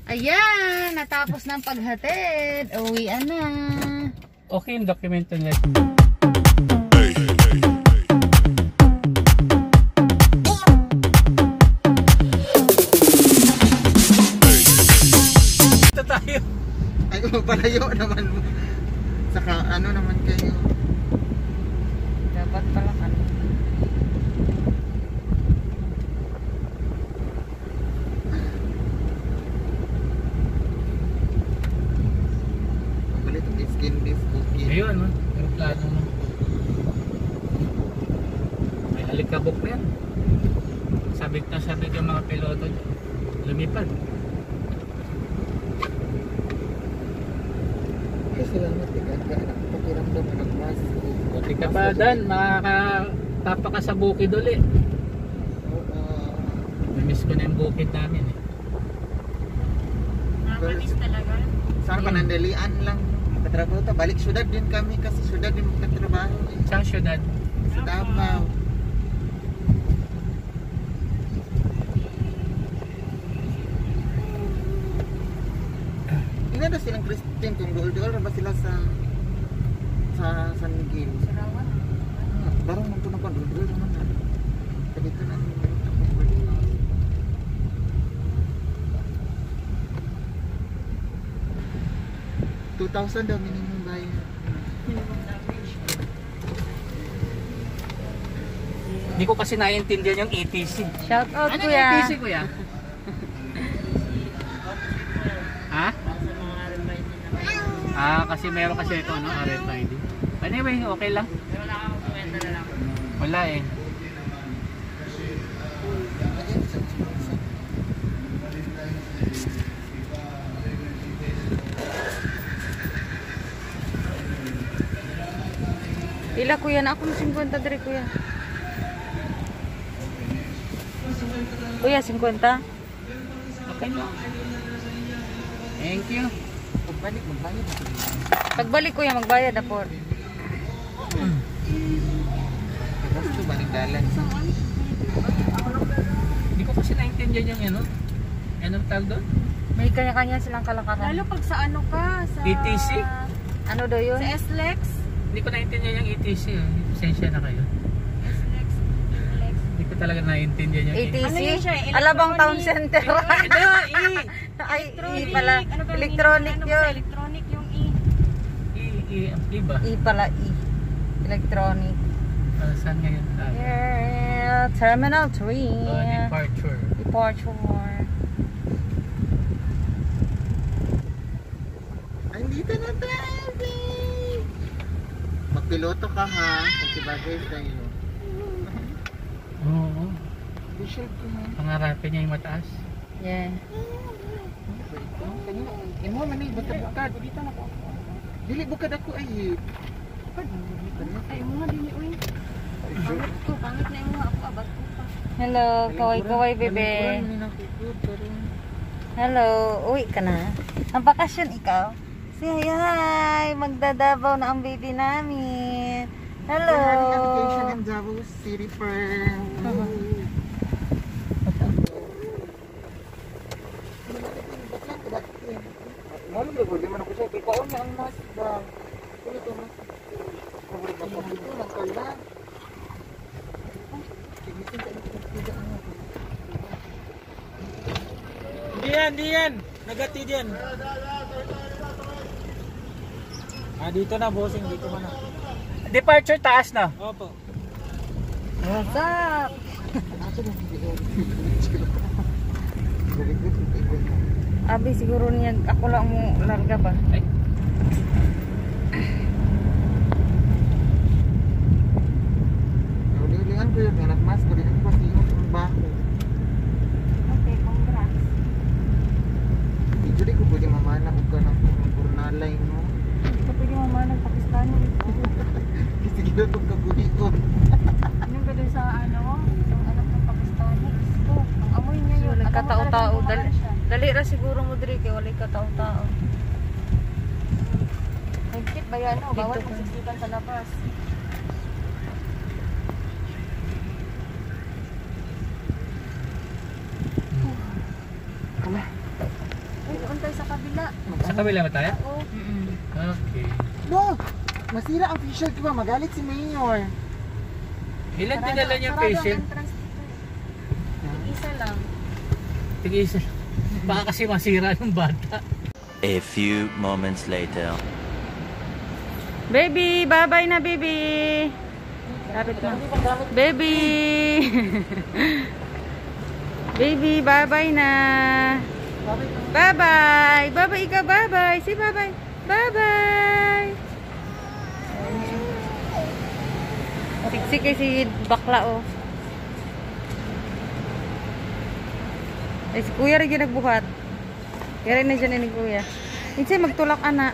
Ayan, natapos ng paghatid. Uwian na. Okay yung dokumento niya. Ito tayo. Ay, palayo naman mo. Saka ano naman kayo. Dapat pala ka. Palit ang skin beef cookie. Ayun, no? Aeroplano mo. May alikabok na yan. Sabik na sabik yung mga piloto dyan. Lumipad. Ay, salamat. Tigagana. Pakiramdam mo ng mas. Buti ka pa, Dan. Makakatapa ka sa bukid ulit. Namiss ko na yung bukid namin eh. Nakamiss talaga. Saan pa nandalian lang. Katrabaho ta. Balik syudad din kami kasi syudad din magkatrabaho. Saan syudad? Sa Davao. Ina na silang Christian kung dool-dool na ba sila sa San Miguel. Sarawan. Barang nang tunang ko dool-dool naman na. Dito na. 2,000 daw minimum bayad. Hindi ko kasi naiintindihan yung ETC. Shout out, Ano kuya. yung ETC, kuya? Ha? Kasi meron kasi ito, no? RFID. Anyway, okay lang. Wala kang komento na lang. Wala eh. Pila kuya na ako ng 50 diri kuya. Kuya 50. Okay lang. Thank you. Pagbalik magbayad. Pagbalik kuya magbayad na por. Gusto balik dalan. Hindi ko kasi naiintindihan yung ano. Anong tawag doon? May kanya-kanya silang kalakaran. Lalo pag sa ano ka, sa... ETC? Ano daw yun? Sa SLEX. Hindi ko naiintindihan yung ETC. Pasensya na kayo. SLEX. Hindi ko talaga naiintindihan yung ATC? Ano yun siya? Alabang Town Electronic. Center. Ay, E pala. Ano ba Electronic ano ba yun. sa electronic yung E? E ba? E pala E. Electronic. Saan ngayon tayo? Yeah, Terminal 3. Departure. Departure. Andito na tayo, babe. Magpiloto ka ha. Kasi bagay sa'yo. Oo. Official ko ha. Pangarapin niya yung mataas. Yeah. Imo man ni bukad. Dili bukad ako ay. Ay, mga dili, uy. Pangit ko, pangit na yung mga ako, abad ko pa. Hello, kaway-kaway, bebe. Hello, uwi ka na. Ang bakasyon ikaw? Say hi, magdadabaw na ang baby namin. Hello. Vacation in Davao City Firm. Malam na di man ako siya. Ikaw na ang mas ba? Kulit ang mas. Cover ba ko dito ng kala? Diyan. Nagati diyan. Dito na, bossing. Dito ka na. Departure taas na. Opo. What's up? Abi siguro niya ako lang mo larga ba? Ay. Ulihan ko yung anak mas ko din ko siyo ng baho. Okay, congrats. Hindi ko pwede mamana ko ka ng purnalay mo. Hindi ka pwede mamanang Pakistani dito. Kasi gila itong kagulion. Yung ka dun sa ano, yung anak ng Pakistani. Gusto, ang amoy niya yun. Wala Alam mo katao-tao. talagang Dali, kumain siya. dali ra siguro mo diri kay wala katao-tao. Nagkit ba yan? O, bawal Dito kung ka. sisikan sa labas. Kala. Uy, doon tayo sa kabila. Sa kabila ba tayo? Oo. Okay. No! Masira ang facial ko ba? Magalit si Mayor. Ilan dinala niya Sarado ang patient? entrance dito. Isa lang. Tig-isa. Baka kasi masira yung bata. A few moments later. Baby, bye-bye na, baby. Lapit mo. Baby. Baby, bye-bye na. Bye-bye. Bye-bye ikaw, bye-bye. Say bye-bye. Bye-bye. Siksik kay si bakla, oh. Ay, si kuya rin yung nagbuhat. Kaya rin na dyan ni kuya. Hindi magtulak, anak.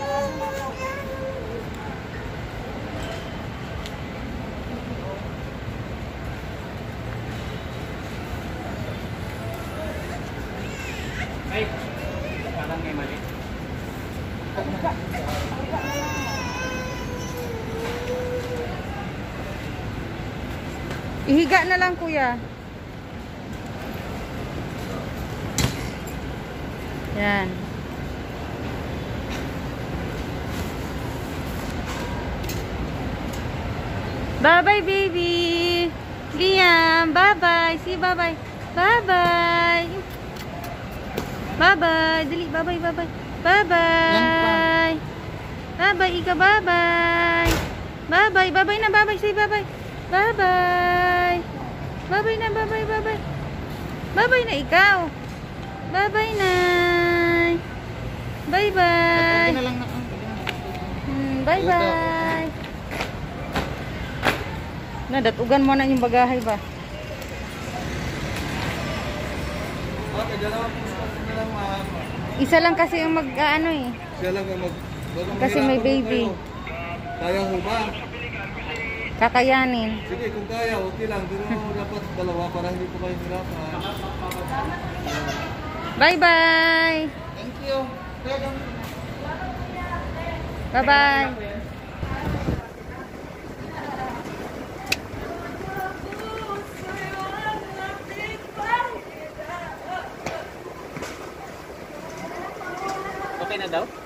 Ay, parang may mali. Ihiga na lang, kuya. Yan. Bye-bye, baby. Liam, bye-bye. See, bye-bye. Bye-bye. Bye-bye. Dali, bye-bye, bye-bye. Bye-bye. Bye-bye, Ika, bye-bye. Bye-bye, bye-bye na, bye-bye. Say bye-bye. Bye-bye. Bye-bye na, bye-bye, bye-bye. Bye-bye na ikaw. Bye-bye na. Bye-bye. Bye-bye. Nadatugan mo na yung bagahay ba? Okay, dalawa po na lang, ma'am. Isa lang kasi yung mag-ano eh. Siya lang ang Kasi may baby. Kaya ho ba? Kakayanin. Sige, kung kaya, okay lang. Pero dapat dalawa para hindi po kayo hirapan. Bye-bye. Thank you. Bye-bye. Okay na daw?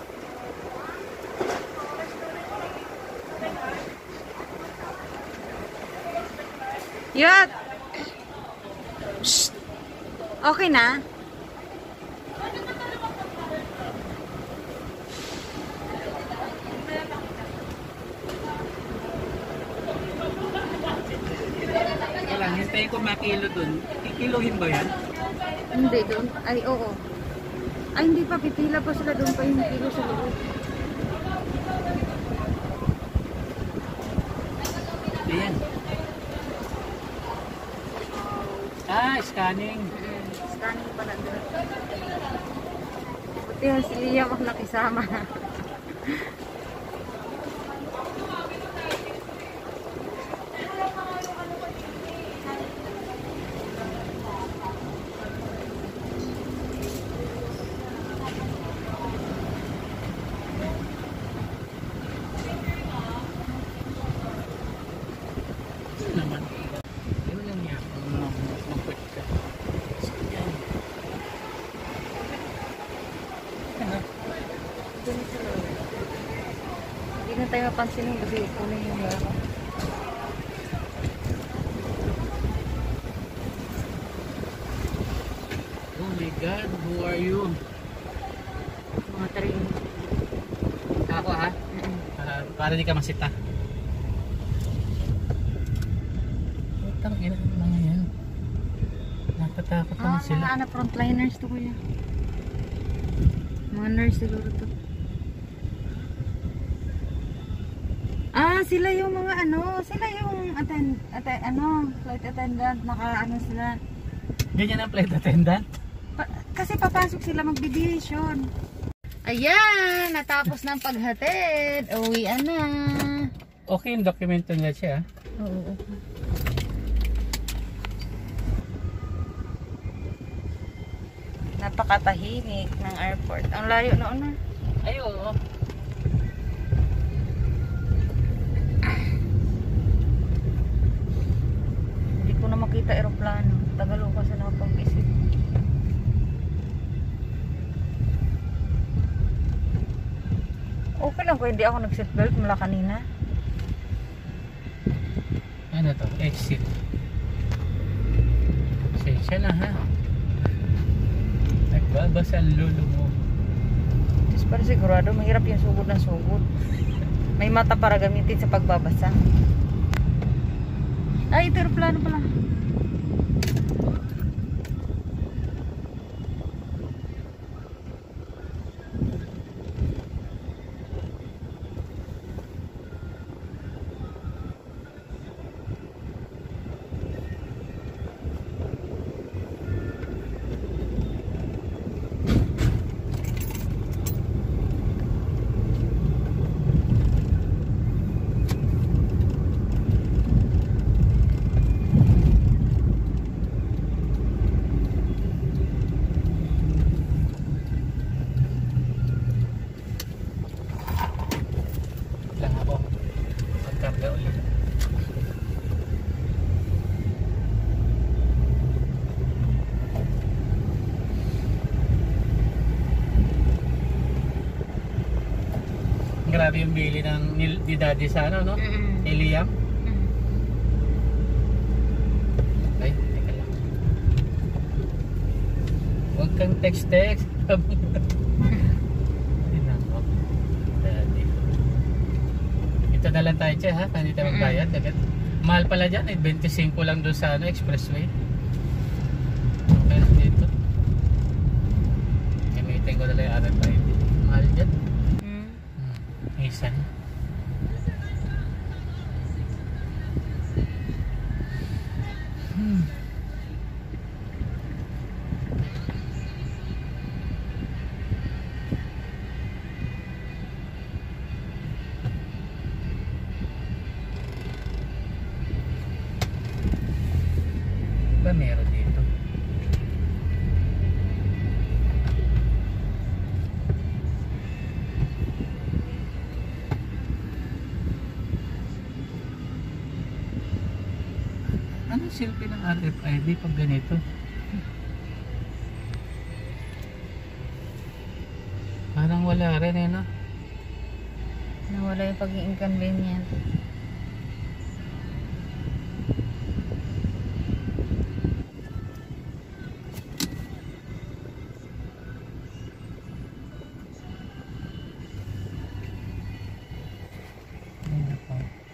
Yat! Shh! Okay na? Wala, hintayin ko makilo dun. Kikiluhin ba yan? Hindi, doon. Ay, oo. Ay, hindi pa. Pipila pa sila doon pa yung kilo sa loob. Ayan. Ah, scanning. Scanning pa na doon. Buti yan si Liam ang nakisama. Naman. Ayun lang yan. Mag-quit ka. Ayan. Ano? Hindi na tayo mapansin yung kasi kunin yung laro. Oh my God, who are you? Mga tarin. Ako ha? Para di ka masita. Utang ina mga yan. Natatakot naman sila. Mga frontliners to kuya. Mga nurse siguro to. Sila yung mga sila yung flight attendant, sila. Ganyan ang flight attendant? Kasi papasok sila mag-deviation. Ayan, natapos ng paghatid. Uwian na. Okay yung dokumento nila siya. Oo. Napakatahimik ng airport. Ang layo noon na. Ay, oo. Hindi ko na makita aeroplano. Tagalo ko sa nakapag-isip. Alam ko hindi ako nag-seatbelt mula kanina. Ano to? Exit. Pasensya na ha. Nagbabasa ang lulo mo. Tapos para sigurado mahirap yung sugod ng sugod. May mata para gamitin sa pagbabasa. Ay, ito aeroplano pala. Lang ako. Pagkarga ulit. Grabe yung bili ng ni Daddy sa ano, no? Kay Liam. Ay, teka lang. Huwag kang text-text. Ay, nako. Daddy. Ito na lang tayo, Che, ha? Hindi tayo magbayad. Agad. Mahal pala dyan, 25 lang doon sa ano, expressway. Okay, dito. Gamitin ko na lang yung RFID. Mahal dyan. Isan. Ba meron dito? Anong silpi ng RFID pag ganito? Parang wala rin eh, no? Nawala yung pag-inconvenient. Ay, nako.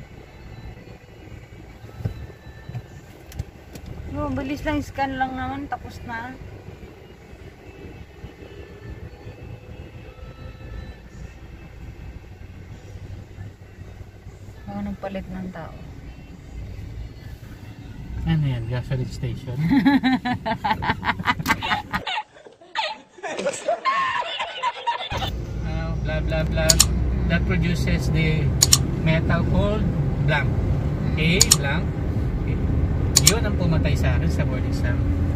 Oh, bilis lang, scan lang naman, tapos na. Ako nagpalit ng tao. Ano yan? Gasoline station? Blah blah blah. That produces the metal called blank. A blank. Yun ang pumatay sa akin sa board exam.